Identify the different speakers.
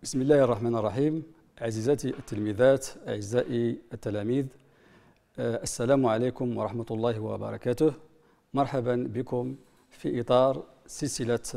Speaker 1: بسم الله الرحمن الرحيم. عزيزاتي التلميذات، أعزائي التلاميذ، السلام عليكم ورحمة الله وبركاته. مرحبا بكم في إطار سلسلة